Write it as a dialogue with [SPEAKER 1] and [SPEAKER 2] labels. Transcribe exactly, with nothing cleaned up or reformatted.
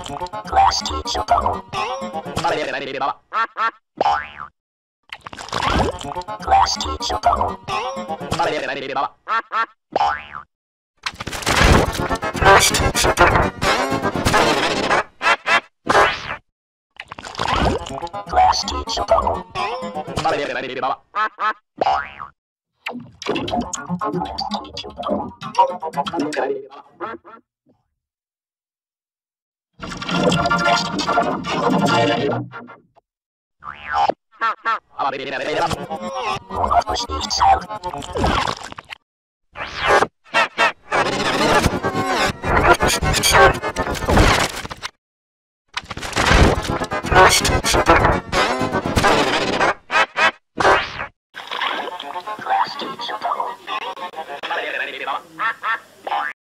[SPEAKER 1] Klasky, Csupo. Klasky, Csupo. Klasky, Csupo. Klasky, Csupo. Monat muss nicht sein. Monat muss nicht sein.